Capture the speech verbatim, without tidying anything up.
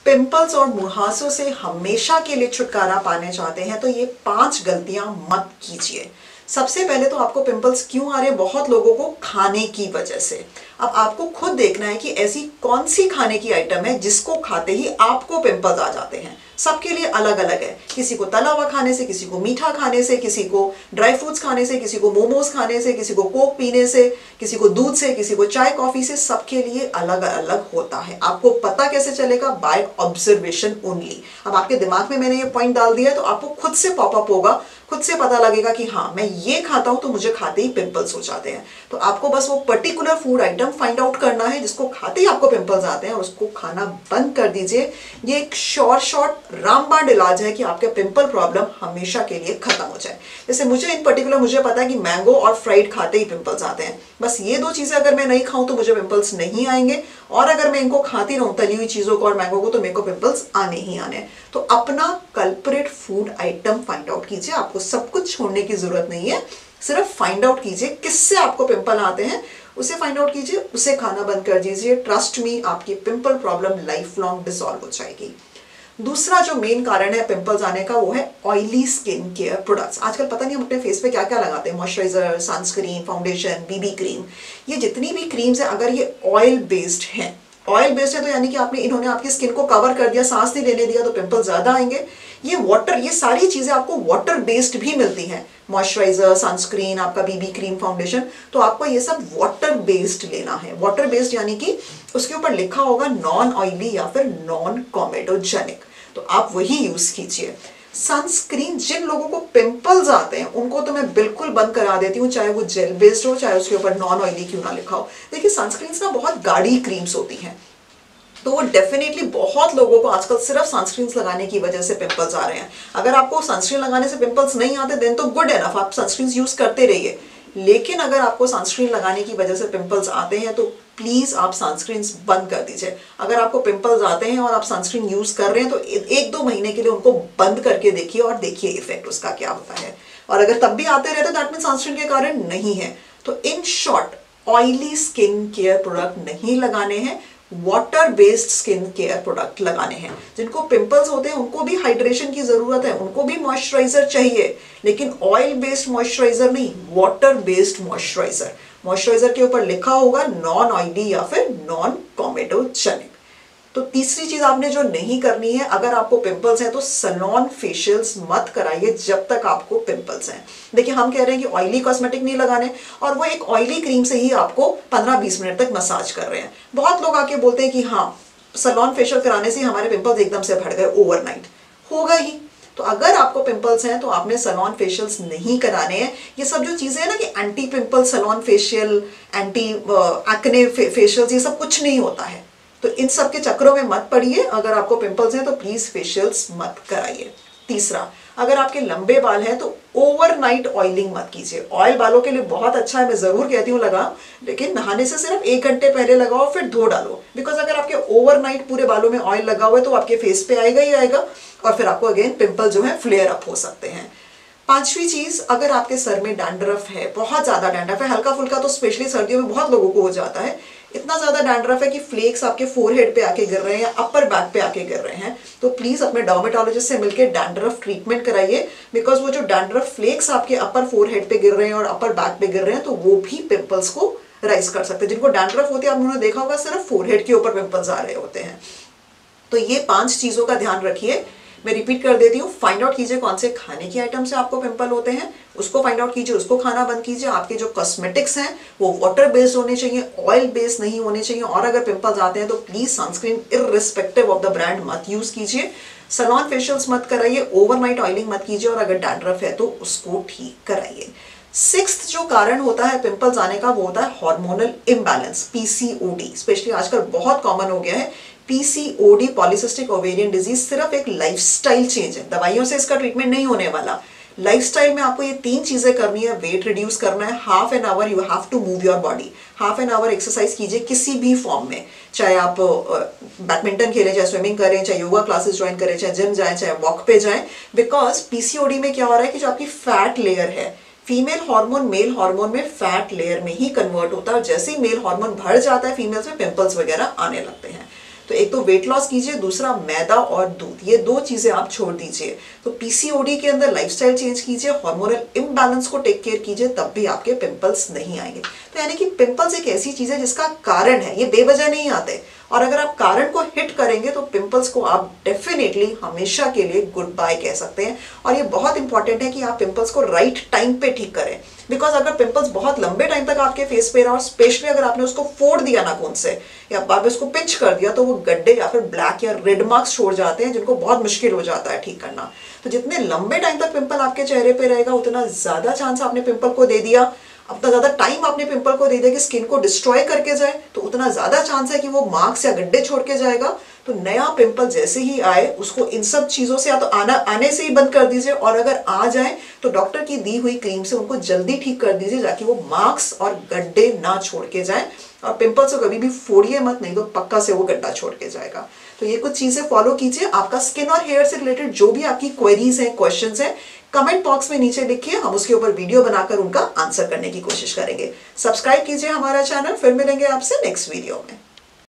Pimples और मुहासों से हमेशा के लिए छुटकारा पाने चाहते हैं तो ये पांच गलतियां मत कीजिए। सबसे पहले तो आपको पिंपल्स क्यों आ रहे हैं? बहुत लोगों को खाने की वजह से। अब आपको खुद देखना है कि ऐसी कौन सी खाने की आइटम है जिसको खाते ही आपको पिंपल्स आ जाते हैं। सबके लिए अलग अलग है, किसी को तला हुआ खाने से, किसी को मीठा खाने से, किसी को ड्राई फ्रूट्स खाने से, किसी को मोमोज खाने से, किसी को कोक पीने से, किसी को दूध से, किसी को चाय कॉफी से। सबके लिए अलग अलग होता है। आपको पता कैसे चलेगा? By observation only. अब आपके दिमाग में मैंने ये पॉइंट डाल दिया है तो आपको खुद से पॉपअप होगा, खुद से पता लगेगा कि हाँ मैं ये खाता हूं तो मुझे खाते ही पिंपल्स हो जाते हैं। तो आपको बस वो particular food item find out करना है जिसको खाते ही आपको पिंपल्स आते हैं और उसको खाना बंद कर दीजिए। ये एक शॉर्ट शॉर्ट रामबाण इलाज है कि आपके पिंपल प्रॉब्लम हमेशा के लिए खत्म हो जाए। जैसे मुझे इन पर्टिकुलर मुझे पता है कि मैंगो और फ्राइड खाते ही पिंपल्स आते हैं। बस ये दो चीजें अगर मैं नहीं खाऊं तो मुझे पिंपल्स नहीं आएंगे, और अगर मैं इनको खाती रहूं तली हुई चीजों को और मैंगो को तो मेरे को पिंपल्स आने ही आने। तो अपना culprit food item find out कीजिए। आपको सब कुछ छोड़ने की जरूरत नहीं है, सिर्फ फाइंड आउट कीजिए किससे आपको पिंपल आते हैं, उसे फाइंड आउट कीजिए, उसे खाना बंद कर दीजिए। ट्रस्ट मी, आपकी pimple problem life long dissolve हो जाएगी। दूसरा जो मेन कारण है पिंपल्स आने का वो है ऑयली स्किन केयर प्रोडक्ट्स। आजकल पता नहीं हम अपने फेस पे क्या क्या लगाते हैं, moisturiser, sunscreen, foundation, BB cream. ये जितनी भी क्रीम्स है अगर ये ऑयल बेस्ड हैं, ऑयल बेस्ड है तो यानी कि आपने इन्होंने आपकी स्किन को कवर कर दिया, सांस नहीं लेने दिया तो पिंपल ज्यादा आएंगे। ये वाटर, ये सारी चीजें आपको वाटर बेस्ड भी मिलती हैं, मॉइस्चराइजर, सनस्क्रीन, आपका बीबी क्रीम, फाउंडेशन, तो आपको ये सब वाटर बेस्ड लेना है। वाटर बेस्ड यानी कि उसके ऊपर लिखा होगा नॉन ऑयली या फिर नॉन कॉमेडोजेनिक, तो आप वही यूज कीजिए। सनस्क्रीन, जिन लोगों को पिंपल्स आते हैं उनको तो मैं बिल्कुल बंद करा देती हूँ, चाहे वो जेल बेस्ड हो, चाहे उसके ऊपर नॉन ऑयली क्यों ना लिखा हो। देखिए सनस्क्रीन ना बहुत गाढ़ी क्रीम्स होती हैं, तो वो डेफिनेटली बहुत लोगों को आजकल सिर्फ सनस्क्रीन लगाने की वजह से पिंपल्स आ रहे हैं। अगर आपको सनस्क्रीन लगाने से पिंपल्स नहीं आते देन तो गुड एनफ, आप सनस्क्रीन यूज करते रहिए। लेकिन अगर आपको सनस्क्रीन लगाने की वजह से पिंपल्स आते हैं तो प्लीज आप सनस्क्रीन बंद कर दीजिए। अगर आपको पिंपल्स आते हैं और आप सनस्क्रीन यूज कर रहे हैं तो एक दो महीने के लिए उनको बंद करके देखिए और देखिए इफेक्ट उसका क्या होता है। और अगर तब भी आते रहते दैट मीन सनस्क्रीन के कारण नहीं है। तो in short, oily skin care product नहीं लगाने हैं, water based skin care product लगाने हैं। जिनको पिंपल्स होते हैं उनको भी हाइड्रेशन की जरूरत है, उनको भी मॉइस्चराइजर चाहिए, लेकिन ऑयल बेस्ड मॉइस्चराइजर नहीं, वाटर बेस्ड मॉइस्चराइजर। मॉइस्चराइजर के ऊपर लिखा होगा नॉन ऑयली या फिर नॉन कॉमेडोजेनिक। तो तीसरी चीज आपने जो नहीं करनी है, अगर आपको पिंपल्स हैं तो सैलून फेशियल्स मत कराइए जब तक आपको पिंपल्स हैं। देखिए हम कह रहे हैं कि ऑयली कॉस्मेटिक नहीं लगाने, और वो एक ऑयली क्रीम से ही आपको पंद्रह बीस मिनट तक मसाज कर रहे हैं। बहुत लोग आके बोलते हैं कि हाँ सैलून फेशियल कराने से हमारे पिंपल्स एकदम से बढ़ गए ओवरनाइट। होगा ही। तो अगर आपको पिंपल्स हैं तो आपने सैलून फेशियल्स नहीं कराने हैं। ये सब जो चीजें हैं ना कि anti pimple salon facial, anti acne facials, ये सब कुछ नहीं होता है। तो इन सब के चक्रों में मत पड़िए। अगर आपको पिंपल्स हैं तो प्लीज फेशियल्स मत कराइए। तीसरा, अगर आपके लंबे बाल हैं तो ओवरनाइट ऑयलिंग मत कीजिए। ऑयल बालों के लिए बहुत अच्छा है, मैं जरूर कहती हूँ लगाओ, लेकिन नहाने से सिर्फ एक घंटे पहले लगाओ फिर धो डालो। बिकॉज अगर आपके ओवरनाइट पूरे बालों में ऑयल लगा हुआ है तो आपके फेस पे आएगा ही आएगा, और फिर आपको अगेन पिंपल जो है फ्लेयर अप हो सकते हैं। पांचवी चीज, अगर आपके सर में डैंड्रफ है, बहुत ज्यादा डैंड्रफ है, हल्का फुल्का तो स्पेशली सर्दियों में बहुत लोगों को हो जाता है, इतना ज्यादा डैंड्रफ है कि फ्लेक्स आपके फोरहेड पे आके गिर रहे हैं या अपर बैक पे आके गिर रहे हैं, तो प्लीज अपने डर्मेटोलॉजिस्ट से मिलकर डैंड्रफ ट्रीटमेंट कराइए। बिकॉज वो जो डैंड्रफ फ्लेक्स आपके अपर फोरहेड पे गिर रहे हैं और अपर बैक पे गिर रहे हैं तो वो भी पिंपल्स को राइज कर सकते हैं। जिनको डैंड्रफ होती है आपने देखा होगा सिर्फ फोरहेड के ऊपर पिंपल्स आ रहे होते हैं। तो ये पांच चीजों का ध्यान रखिए। मैं रिपीट कर देती हूँ, फाइंड आउट कीजिए कौन से खाने की आइटम से आपको पिंपल होते हैं, उसको फाइंड आउट कीजिए, उसको खाना बंद कीजिए। आपके जो कॉस्मेटिक्स हैं वो वाटर बेस्ड होने चाहिए, ऑयल बेस्ड नहीं होने चाहिए। और अगर पिंपल्स आते हैं तो please sunscreen irrespective of the brand मत यूज कीजिए। सैलून फेशियल्स मत कराइए, ओवरनाइट ऑयलिंग मत कीजिए, और अगर डैंड्रफ है तो उसको ठीक कराइए। सिक्स्थ जो कारण होता है पिंपल्स आने का वो होता है हार्मोनल इम्बैलेंस, पीसीओडी। स्पेशली आजकल बहुत कॉमन हो गया है पीसीओडी, पॉलीसिस्टिक ओवेरियन डिजीज। सिर्फ एक लाइफस्टाइल चेंज है, दवाइयों से इसका ट्रीटमेंट नहीं होने वाला। लाइफस्टाइल में आपको ये तीन चीजें करनी है। वेट रिड्यूस करना है, half an hour you have to move your body, half an hour exercise कीजिए किसी भी फॉर्म में, चाहे आप बैडमिंटन खेलें, चाहे स्विमिंग करें, चाहे योगा क्लासेस ज्वाइन करें, चाहे जिम जाएं, चाहे वॉक पे जाएं। बिकॉज पीसीओडी में क्या हो रहा है कि जो आपकी फैट लेयर है, फीमेल हार्मोन मेल हार्मोन में फैट लेयर में ही कन्वर्ट होता है, और जैसे ही मेल हार्मोन बढ़ जाता है फीमेल्स में पिंपल्स वगैरह आने लगते हैं। तो एक तो वेट लॉस कीजिए, दूसरा मैदा और दूध, ये दो चीजें आप छोड़ दीजिए। तो पीसीओडी के अंदर लाइफस्टाइल चेंज कीजिए, हार्मोनल इम्बैलेंस को टेक केयर कीजिए, तब भी आपके पिंपल्स नहीं आएंगे। तो यानी कि पिंपल्स एक ऐसी चीज है जिसका कारण है, ये बेवजह नहीं आते, और अगर आप कारण को हिट करेंगे तो पिंपल्स को आप डेफिनेटली हमेशा के लिए गुड बाय कह सकते हैं। और ये बहुत इंपॉर्टेंट है कि आप पिंपल्स को राइट टाइम पे ठीक करें, बिकॉज अगर पिंपल्स बहुत लंबे टाइम तक आपके फेस पे रहा और स्पेशली अगर आपने उसको फोड़ दिया नाखून से या आपने उसको पिंच कर दिया, तो वो गड्ढे या फिर ब्लैक या रेड मार्क्स छोड़ जाते हैं, जिनको बहुत मुश्किल हो जाता है ठीक करना। तो जितने लंबे टाइम तक पिंपल आपके चेहरे पे रहेगा, उतना ज्यादा चांस आपने पिंपल को दे दिया, उतना ज्यादा टाइम आपने पिंपल को दे दिया कि स्किन को डिस्ट्रॉय करके जाए, तो उतना ज्यादा चांस है कि वो मार्क्स या गड्ढे छोड़ के जाएगा। तो नया पिंपल जैसे ही आए उसको इन सब चीजों से या तो आना आने से ही बंद कर दीजिए, और अगर आ जाए तो डॉक्टर की दी हुई क्रीम से उनको जल्दी ठीक कर दीजिए, ताकि वो मार्क्स और गड्ढे ना छोड़ के जाए। और पिंपल से कभी भी फोड़िए मत, नहीं तो पक्का से वो गड्ढा छोड़ के जाएगा। तो ये कुछ चीजें फॉलो कीजिए। आपका स्किन और हेयर से रिलेटेड जो भी आपकी क्वेरीज हैं, क्वेश्चंस हैं, कमेंट बॉक्स में नीचे लिखिए, हम उसके ऊपर वीडियो बनाकर उनका आंसर करने की कोशिश करेंगे। सब्सक्राइब कीजिए हमारा चैनल, फिर मिलेंगे आपसे नेक्स्ट वीडियो में।